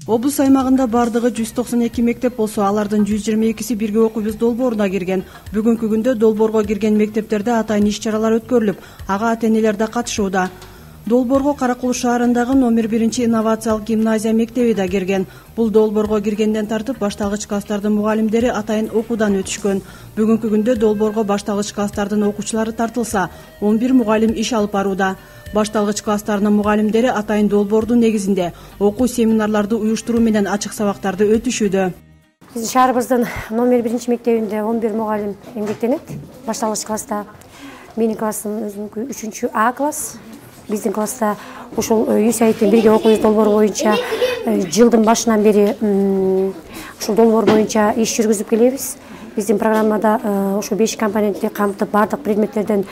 Облус аймагында бардыгы 192 мектеп болсо, алардын 122си бирге окуйбуз долбооруна кирген. Бүгүнкү күндө долбоорго кирген мектептерде атайын иш-чаралар өткөрүлүп, ага ата-энелер да катышууда. Долбоорго Каракулуш шаарындагы номер 1 инновациялык гимназия мектеби да кирген. Бул долбоорго киргенден тартып башталгыч класстардын мугалимдери атайын окуудан өтүшкөн. Бүгүнкү күндө долбоорго башталгыч класстардын окуучулары тартылса, 11 мугалим иш алып барууда. Башталгыч класстарынын мугалимдери атайын долбоордун негизинде окуу семинарларды уюштуруу менен ачык сабактарды өтүшүүдө. Биздин шаарыбыздын номер 1 мектебинде 11 мугалим эмгектенет. Башталгыч класста менин классым өзүнүкү 3А класс. Биздин класста ушул USAID бирге окуйбуз долбоору боюнча жылдын башынан бери ушул долбоор боюнча иш жүргүзүп келебиз. Биздин программада ушул 5 компонентти камтып, бардык предметтерден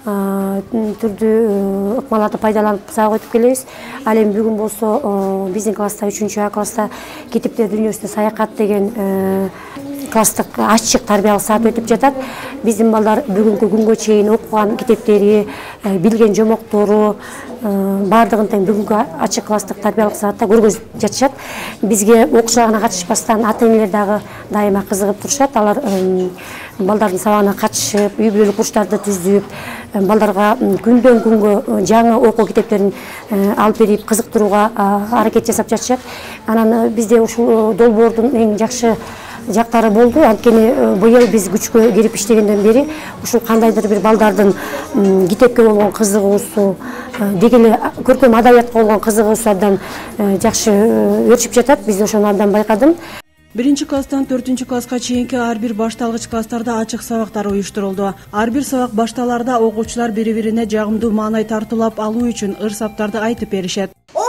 түрдүү ыкмаларды пайдаланып сабак өтүп келебиз. Ал эми бүгүн болсо биздин класста 3А класста Китептер дүйнөсүнө саякат деген класстык ачык тарбиялык саат өтүп жатат. Биздин балдар бүгүнкү күнгө чейин окуган китептери, билген жомоктору бардыгын тең бүгүнкү ачык класстык тарбиялык саатта көргөзүп жатышат. Бизге окуучулар гана катышпастан ата-энелер дагы дайыма кызыгып турушат. Алар балдардын сабагына катышып, үй бүлөлүк бурчтарды түзүп, балдарга күндөн күнгө жаңы окуу китептерин алып берип кызыктырууга аракет жасап жатышат. Анан бизде ушул долбоордун эң жакшы жактары болду. Анткени быйыл биз күчкө кирип иштегенден бери ушул кандайдыр бир балдардын китепке болгон кызыгуусу, деги эле көркөм адабиятка болгон кызыгуусу абдан жакшы өрчүп жатат. Биз ошону абдан байкадым. 1-класстан 4-класска чейинки ар бир башталгыч класстарда ачык сабактар уюштурулду. Ар бир сабак башталарда окуучулар бири-бирине жагымдуу маанай тартуулап алуу үчүн ыр-саптарды айтып беришет.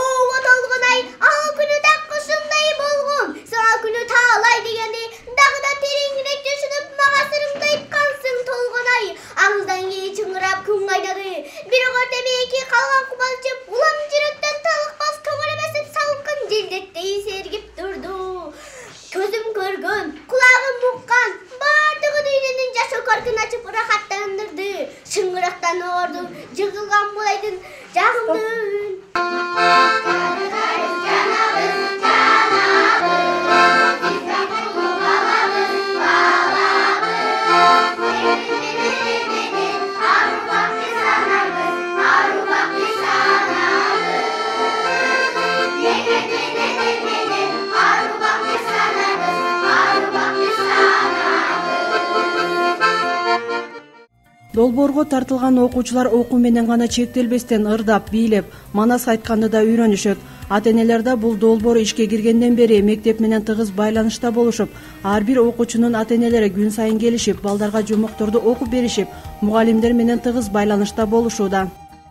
Долбоорго тартылган окуучулар окуу менен гана чектелбестен ырдап, бийлеп, манас айтканды да үйрөнүшөт. Ата-энелер да бул долбоор ишке киргенден бери мектеп менен тыгыз байланышта болушуп, ар бир окуучунун ата-энелери күн сайын келишип, балдарга жомокторду окуп беришип, мугалимдер менен тыгыз байланышта болушууда.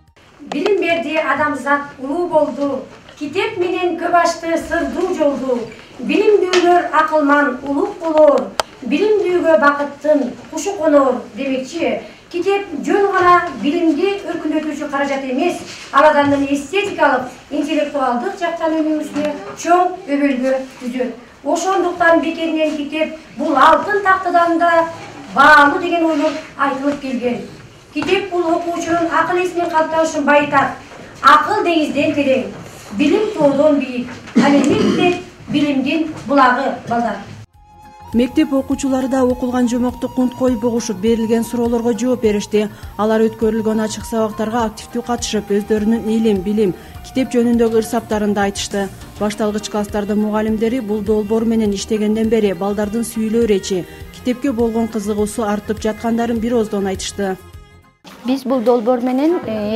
Билим берди адамзат улуу болду, китеп менен көп ачты сырдуу жолду. Билимдүүлөр акылман улук болор, билимдүүгө бакыттын кушу конор демекчи. Китеп жөн гана билимди өркүндөтүүчү каражат эмес, ал адамдын эстетикалык, интеллектуалдык жактан өнүгүүсүнө чоң өбөлгө түзөт. Ошондуктан бекеринен китеп бул алтын тактыдан да баалуу деген ойлор айтылып келген. Китеп бул окуучунун акыл эсинин калыптанышын байытат. Акыл деңизден терең, билим тоодон бийик. Ал эми китеп билимдин булагы балдар. Мектеп окуучулары да окулган жомокту кунт коюп угушуп, берилген суроолорго жооп беришти. Алар өткөрүлгөн ачык сабактарга активдүү катышып, өздөрүнүн илим, билим, китеп жөнүндөгү ыр-саптарын да айтышты. Башталгыч класстардын мугалимдери бул долбоор менен иштегенден бери балдардын сүйлөө речи, китепке болгон кызыгуусу артып жаткандарын бир ооздон айтышты. Биз бул долбоор менен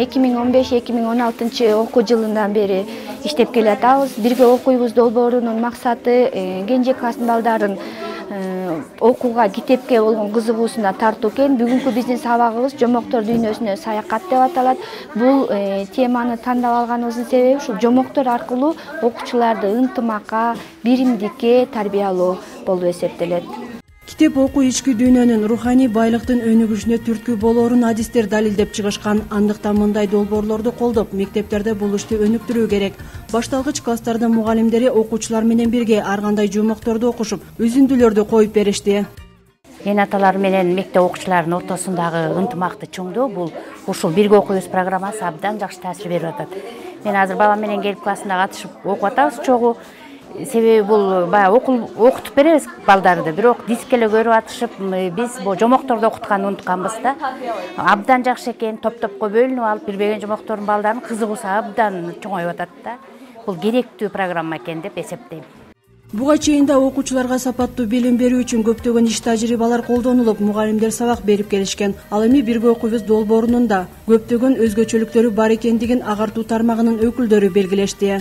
2015-2016 окуу жылынан бери иштеп келатабыз. Бирге окуйбуз долбоорунун максаты кенже класстын балдарын окууга, китепке болгон кызыгуусуна тартуу экен. Бүгүнкү биздин сабагыбыз жомоктор дүйнөсүнө саякат деп аталат. Бул теманы тандап алганыбыздын себеби ушул жомоктор аркылуу окуучуларды ынтымакка, биримдикке тарбиялоо болуп эсептелет. Китеп окуу ички дүйнөнүн руханий байлыктын өнүгүшүнө түрткү болоорун адистер далилдеп чыгышкан. Андыктан мындай долбоорлорду колдоп, мектептерде бул ишти өнүктүрүү керек. Башталгыч класстардын мугалимдери окуучулар менен бирге ар кандай жомокторду окушуп, үзүндүлөрдү коюп беришти. Эн аталар менен мектеп окуучуларынын ортосундагы ынтымакты чоңдоо бул ушул бирге окуйбуз программасы абдан жакшы таасир берип атат. Мен азыр балам менен келип классына катышып окуп атабыз чогуу. Себеби бул баягы окутуп беребиз балдарды, бирок дискеле көрүп атышып, биз бул жомокторду окутканды унутканбыз да. Абдан жакшы экен, топ-топко бөлүнүп алып, билбеген жомоктордун балдарын кызыгуусу абдан чоңоюп атат да. Бул керектүү программа экен деп эсептейм. Буга чейин да окуучуларга сапаттуу билим берүү үчүн көптөгөн иш тажрыйбалар колдонулуп, мугалимдер сабак берип келишкен. Ал эми бирге окуйбуз долбоорунун да көптөгөн өзгөчөлүктөрү бар экендигин агартуу тармагынын өкүлдөрү белгилешти.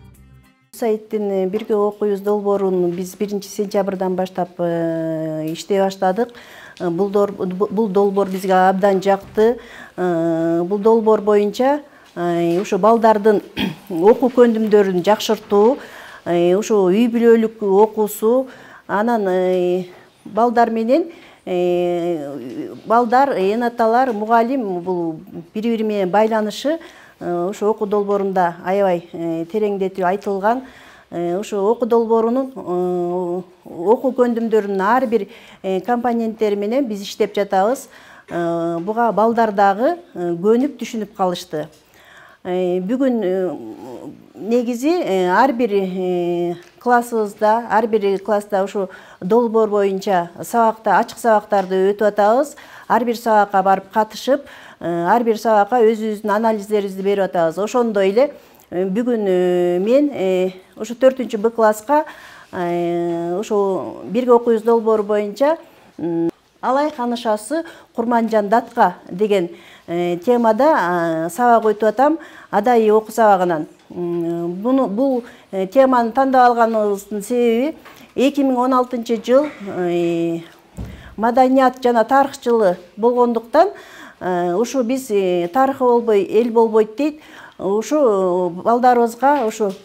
Сайттын бирге окуйбуз долбоорун биз 1-сентябрдан баштап иштей баштадык. Бул долбоор бизге абдан жакты. Бул долбоор боюнча ушу балдардын окуу көндүмдөрүн жакшыртуу, ушу үй бүлөлүк окуусу, анан балдар менен балдар, энаталар, мугалим бул бири-бири менен байланышы ушу окуу долбоорунда аябай тереңдетип айтылган. Ушу окуу долбоорунун окуу көндүмдөрүнүн ар бир компоненттери менен биз иштеп жатабыз. Буга балдар дагы көнүп түшүнүп калышты. Бүгүн негизи ар бир классыбызда, ар бир класста ушу долбоор боюнча сабакта, ачык сабактарды өтүп атабыз. Ар бир сабакка барып катышып, ар бир сабакка өзүбүздүн анализдерибизди берип атабыз. Ошондой эле бүгүн мен ушу 4-Б класска ушу бирге окуйбуз долбоору боюнча Алай канышасы Курманжан датка деген темада сабак өтүп атам, адай окуу сабагынан. Бул теманы тандап алганыбыздын себеби 2016-жыл маданият жана тарых жылы болгондуктан ушу биз тарыхы болбой эл болбойт дейт. Ушу балдарыбызга ушу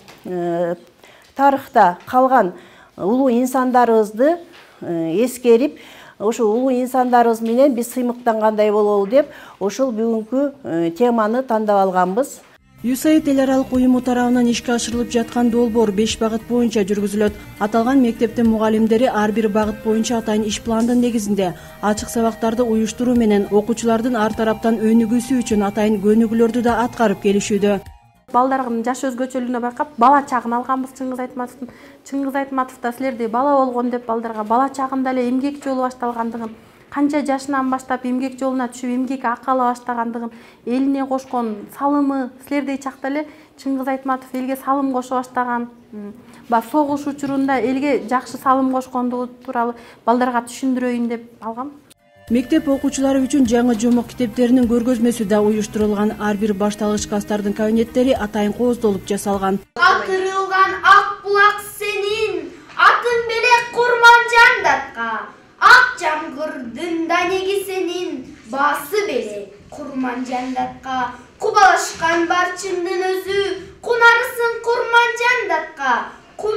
тарыхта калган улуу инсандарыбызды эскерип, ушу улуу инсандарыбыз менен биз сыймыктангандай бололу деп ушул бүгүнкү теманы тандап алганбыз. USAID эл аралык уюму тарабынан ишке ашырылып жаткан долбоор 5 багыт боюнча жүргүзүлөт. Аталган мектептин мугалимдери ар бир багыт боюнча атайын иш пландын негизинде ачык сабактарды уюштуруу менен окуучулардын ар тараптан өнүгүүсү үчүн атайын көнүгүүлөрдү да аткарып келишүүдө. Балдардын жаш өзгөчөлүгүнө байкап, бала чагын алганбыз. Чыңгыз Айтматов да силерде бала болгон деп балдарга бала чагында эле эмгек жолу башталгандыгын, канча жашынан баштап эмгек жолуна түшүп эмгек акы ала баштагандыгын, элине кошкон салымы силердей чакта эле Чыңгыз Айтматов элге салым кошо баштаган. Согуш учурунда элге жакшы салым кошкондугу тууралуу балдарга түшүндүрөйүн деп алгам. Мектеп окуучулары үчүн жаңы жомок китептеринин көргөзмөсү да уюштурулган. Ар бир башталгыч класстардын кабинеттери атайын кооздолуп жасалган. Атырылган ак булак сенин, атын белек Курманжан датка. Ак жамгырдын да неги сенин, баасы белек Курманжан датка. Кубалашкан барчындын өзү, кунарысың Курманжан датка.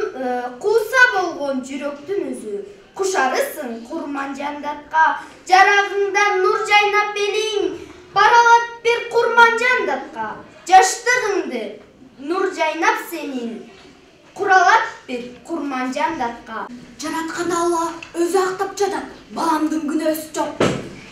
Кууса болгон жүрөктүн өзү, кушарысың Курманжан датка. Жарагыңдан нур жайнап элиң, баралат бир Курманжан датка. Жаштыгыңды нур жайнап сенин, куралат бир Курманжан датка. Жараткан Алла өзү актап жатат, баламдын күнөөсү жок.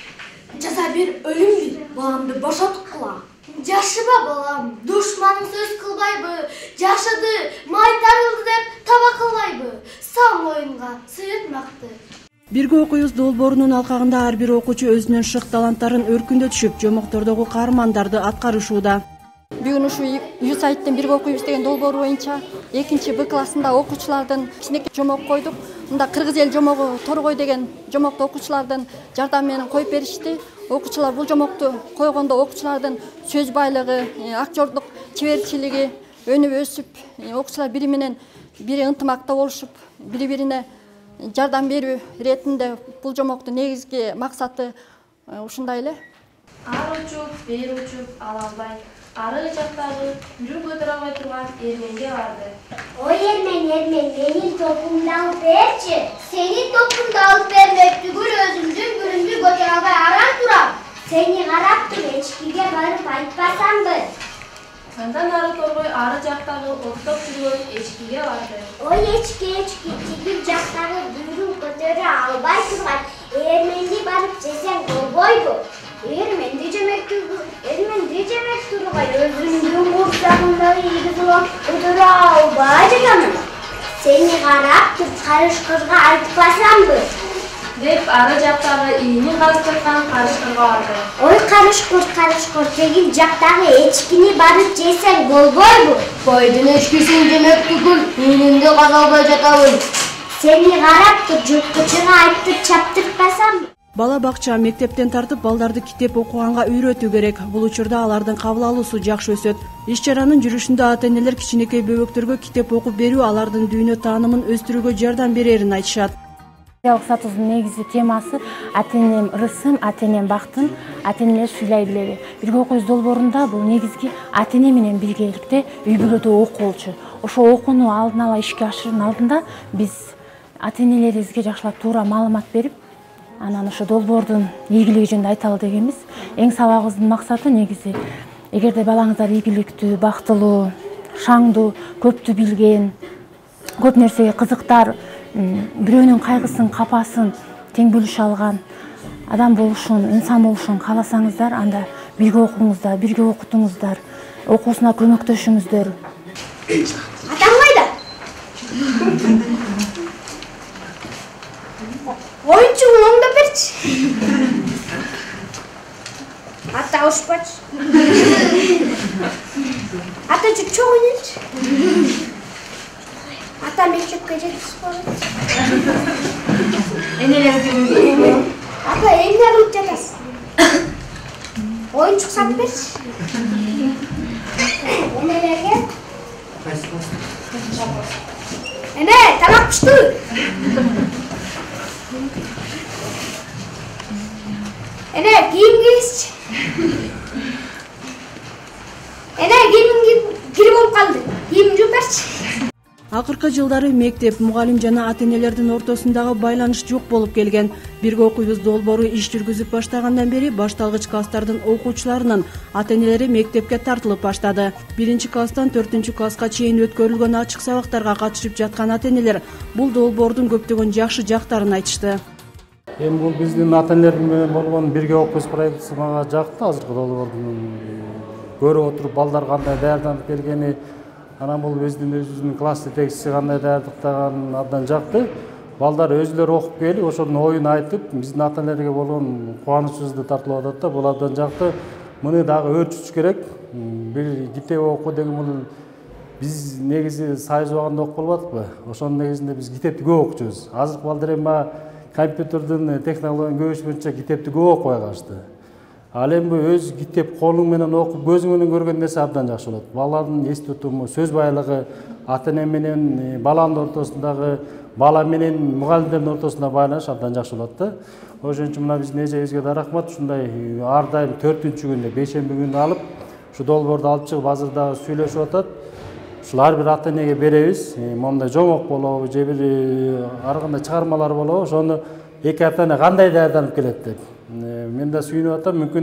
Жаза бир өлүмдү, баламды бошоткула. Жашыба балам, душманың сөз кылбайбы, жашыды, май тарылды деп таба кылбайбы, сам оюнга сыйытмакты. Бирге окуйбуз долбоорунун алкагында ар бир окуучу өзүнүн шык таланттарын өркүндө түшүп, жомоктордогу каармандарды аткарышууда. Бүгүн ушу USAIDтин бирге окуйбуз деген долбоору боюнча 2-Б классында окуучулардын кичинекей жомок койдук. Мында кыргыз эл жомогу Торгой деген жомокту окуучулардын жардамы менен коюп беришти. Окуучулар бул жомокту койгондо окуучулардын сөз байлыгы, актёрдук чеберчилиги өнүп өсүп, окуучулар бири менен бири ынтымакта болушуп, бири-бирине жардам берүү иретинде бул жомоктун негизги максаты ушундай эле. Ар учуп, бери учуп ала албай, ары жактагы жүрүп көтөрө албай турган Эрменге барды. Ой Эрмен, менин топумду алып берчи. Сенин топуңду алып бермек түгүл өзүмдүн гүлүмдү көтөрө албай аран турам. Сени карап туруп эчкиге барып айтпасамбы? Андан ары Торгой ары жактагы оттоп жүргөн эчкиге барды. Ой эчки, тиги жактагы гүлүм көтөрө албай турган Эрменди барып жесең болбойбу? Эрменди жемек тургай өзүмдүн курсагымда ийгиз улам көтөрө албай жатамын. Сен карап туруп карышкырга айтпасамбы деп ары жактагы ийини каздырткан карышкырга барды. Ой карышкыр тегил жактагы эчкини барып жесең болбойбу? Бойдун эчкисин жемек түгүл, ийининди каза албай жатабын. Сени карап туруп жырткычыга айтып чаптыртпасамбы? Бала бакча, мектептен тартып балдарды китеп окуганга үйрөтүү керек. Бул учурда алардын кабыл алуусу жакшы өсөт. Иш-чаранын жүрүшүндө ата-энелер кичинекей бөбөктөргө китеп окуп берүү алардын дүйнө таанымын өстүрүүгө жардам берерин айтышат. Статустун негизи темасы ата-энем ырысым, ата-энем бактын, ата-энелер сүйлөй билеби. Бирге окуйбуз долбоорунда бул негизги ата-эне менен биргеликте үй бүлөдө окуу болчу. Ошо окууну алдын ала ишке ашырууну алдында биз ата-энелерибизге жакшылап туура маалымат берип, анан ошо долбоордун ийгилиги жөнүндө айталы дегенбиз. Эң сабагыбыздын максаты негизи эгерде балаңыздар ийгиликтүү, бактылуу, шаңдуу, көптү билген, көп нерсеге кызыктар, бирөөнүн кайгысын, капасын тең бөлүшө алган адам болушун, инсан болушун кааласаңыздар, анда бирге окуңуздар, бирге окутуңуздар, окуусуна көмөктөшүңүздөр. Атаң кайда? Оюнчугун оңдоп берчи. Ата ушпачы. Ата жүк чоң ойнойчу. Ата мектепке жетишип болот. Энелерди Ата эмне кылып жатасың? Оюнчук сатып берчи. Энелерге? Эне, тамак пиштиби? Эне, кийим кийгизчи. Эне, кийимиң кирип болуп калды. Кийим жууп берчи. Акыркы жылдары мектеп, мугалим жана ата-энелердин ортосундагы байланыш жок болуп келген. Бирге окуйбуз долбоору иш жүргүзүп баштагандан бери башталгыч класстардын окуучуларынын ата-энелери мектепке тартылып баштады. 1-класстан 4-класска чейин өткөрүлгөн ачык сабактарга катышып жаткан ата-энелер бул долбоордун көптөгөн жакшы жактарын айтышты. Эми бул биздин ата-энелер менен болгон бирге окуйбуз проектisi мага жакты. Азыркы долбоордун көрүп отуруп балдар кандай даярданып келгени, анан бул өзүбүздүн класс жетекчиси кандай даярдыктаган абдан жакты. Балдар өзүлөрү окуп келип, ошонун оюн айтып, биздин ата-энелерге болгон кубанычыбызды тартылып атат да. Бул абдан жакты. Муну дагы өрчүтүш керек. Бир китеп окуу деген бул биз негизи сайыз убагында окуп калбадыкпы? Ошонун негизинде биз китепти көп окучубуз. Азыркы балдар эми компьютердин технологиянын көбөйүшү боюнча китепти көп окубай калышты. Ал эми өз китеп колуң менен окуп, көзүң менен көргөн нерсе абдан жакшы болот. Баланын эс тутуму, сөз байлыгы, ата-эне менен баланын ортосундагы, бала менен мугалимдердин ортосунда байланыш абдан жакшы болот да. Ошон үчүн мына биздин эжебизге да рахмат. Ушундай ар дайым 4-күндө, бейшемби күнү алып, ушу долбоорду алып чыгып азыр дагы сүйлөшүп атат. Ушул ар бир ата-энеге беребиз. Момундай жомок болобу, же бир ар кандай чыгармалар болобу, ошону эки ата-эне кандай даярданып келет деп. Мен да сүйүнүп атам. Мүмкүн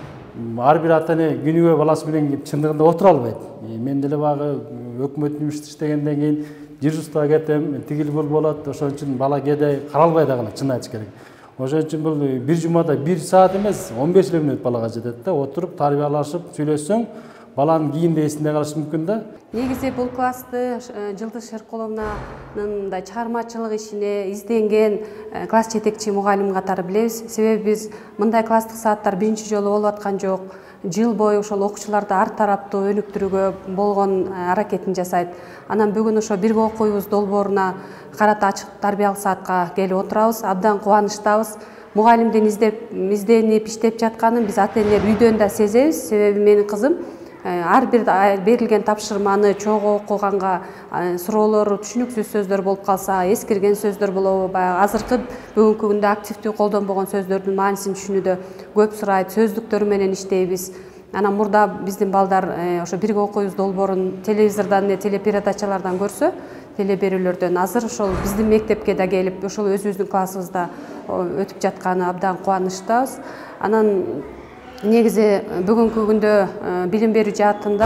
ар бир ата-эне күнүгө баласы менен чындыгында отура албайт. Мен деле багы өкмөттүн иште иштегенден кийин дежурствага кетем, тигил бул болот. Ошон үчүн бала кээде каралбай да калат, чын айтыш керек. Ошон үчүн бул бир жумада 1 саат эмес, 15 мүнөт балага жетет да. Отуруп тарбиялашып сүйлөшсөң, баланын кийинде эсинде калышы мүмкүн да. Негизи бул классты Жылдыз Шеркуловнанын мындай чыгармачылык ишине изденген класс жетекчи мугалим катары билебиз. Себеби биз мындай класстык сааттар биринчи жолу болуп аткан жок. Жыл бою ошол окуучуларды ар тараптуу өнүктүрүүгө болгон аракетин жасайт. Анан бүгүн ошо бирге окуйбуз долбооруна карата ачык тарбиялык саатка келип отурабыз. Абдан кубанычтабыз. Мугалимдин изденип иштеп жатканын биз ата-энелер үйдөн да сезебиз. Себеби менин кызым ар бир берилген тапшырманы чогуу окуганга суроолору түшүнүксүз сөздөр болуп калса, эскирген сөздөр болобу, баягы азыркы бүгүнкү күндө активдүү колдонбогон сөздөрдүн маанисин түшүнүүдө көп сурайт, сөздүктөр менен иштейбиз. Анан мурда биздин балдар ошо бирге окуйбуз долбоорун телевизордон, телепередачалардан көрсө, телеберүүлөрдөн, азыр ошол биздин мектепке да келип, ошол өзүбүздүн классыбызда өтүп жатканы абдан кубанычтабыз. Анан негизи бүгүнкү күндө билим берүү жаатында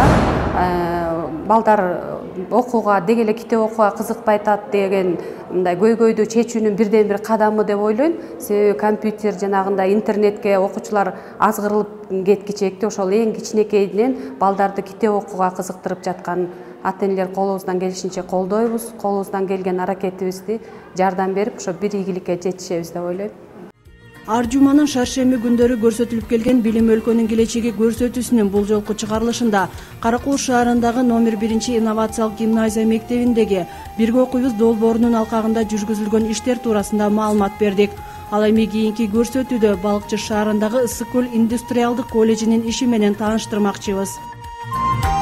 балдар окууга, деги эле китеп окууга кызыкпай атат деген мындай көйгөйдү чечүүнүн бирден бир кадамы деп ойлойм. Себеби компьютер жанагындай интернетке окуучулар азгырылып кеткичекти. Ошол эң кичинекейинен балдарды китеп окууга кызыктырып жаткан ата энелер колубуздан келишинче колдойбуз, колубуздан келген аракетибизди жардам берип ошо бир ийгиликке жетишебиз деп ойлойм. Ар жуманын шаршемби күндөрү көрсөтүлүп келген билим өлкөнүн келечеги көрсөтүүсүнүн бул жолку чыгарылышында Каракул шаарындагы номер 1 инновациялык гимназия мектебиндеги бирге окуйбуз долбоорунун алкагында жүргүзүлгөн иштер туурасында маалымат бердик. Ал эми кийинки көрсөтүүдө Балыкчы шаарындагы Ысык көл индустриалдык колледжинин иши менен тааныштырмакчыбыз.